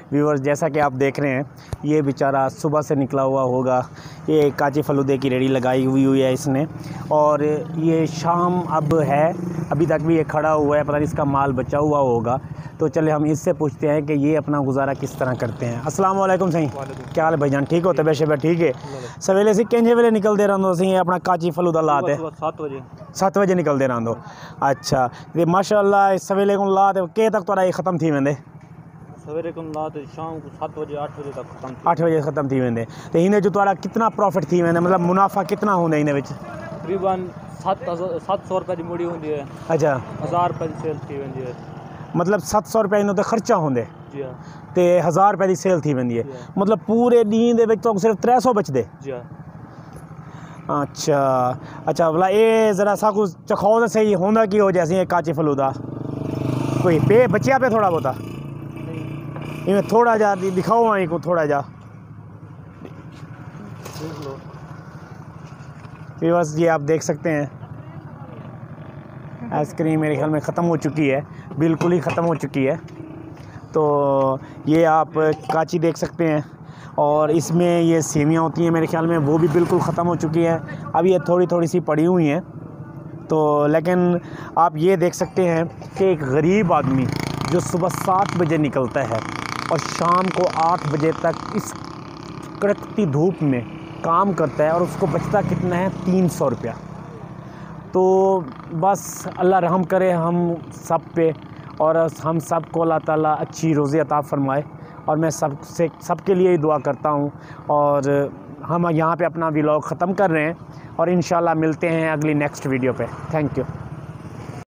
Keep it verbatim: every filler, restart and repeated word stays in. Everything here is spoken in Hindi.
व्यूअर्स, जैसा कि आप देख रहे हैं, ये बेचारा सुबह से निकला हुआ होगा। ये काची फलूदे की रेडी लगाई हुई हुई है इसने, और ये शाम अब है, अभी तक भी ये खड़ा हुआ है, पता नहीं इसका माल बचा हुआ होगा। तो चले हम इससे पूछते हैं कि ये अपना गुजारा किस तरह करते हैं। अस्सलाम वालेकुम सही, क्या हाल है भाईजान? ठीक हो? तबीयत शबीयत ठीक है? सवेले से किंजे वेले निकलते रहंदो सी अपना काची फलूदा लाते? सात बजे सात बजे निकलते रहंदो। अच्छा, ते माशाअल्लाह सवेले को लाते के तक तोड़ा ये ख़त्म थी वेंदे? सवेरे को लाते शाम को सात बजे आठ बजे तक खत्म आठ बजे ख़त्म थी वेंदे। तो इन्हें जो तोड़ा कितना प्रॉफिट थी वेंदे, मतलब मुनाफा कितना होंदा इन्हें विच? तकरीबन सात सात सौ रुपये की मूड़ी होंदी है। अच्छा, हज़ार रुपये की सेल थी वेंदी है। मतलब सत्त सौ रुपये इन्हों ते खर्चा होंदे जी हाँ, ते हज़ार रुपये की सेल थी वेंदी है। मतलब पूरे दिन दे विच तो सिर्फ त्रै सौ बचदे? जी हाँ। अच्छा अच्छा, भला ये ज़रा सा कुछ चखाओ तो सही होंदा की हो जैसे काची फलूदा कोई पे बचिया पे थोड़ा बहुता इन्हें थोड़ा जा दिखाओ वहीं को थोड़ा जा। फिर बस ये आप देख सकते हैं आइसक्रीम मेरे ख्याल में ख़त्म हो चुकी है, बिल्कुल ही ख़त्म हो चुकी है। तो ये आप काची देख सकते हैं, और इसमें ये सेवियाँ होती हैं मेरे ख्याल में, वो भी बिल्कुल ख़त्म हो चुकी हैं। अब ये थोड़ी थोड़ी सी पड़ी हुई हैं। तो लेकिन आप ये देख सकते हैं कि एक गरीब आदमी जो सुबह सात बजे निकलता है और शाम को आठ बजे तक इस कड़कती धूप में काम करता है, और उसको बचता कितना है? तीन सौ रुपया। तो बस अल्लाह रहम करे हम सब पे, और हम सब को अल्लाह ताला अच्छी रोज़ी अता फरमाए। और मैं सब से सबके लिए ही दुआ करता हूँ। और हम यहाँ पे अपना व्लॉग ख़त्म कर रहे हैं, और इंशाल्लाह मिलते हैं अगली नेक्स्ट वीडियो पे। Thank you.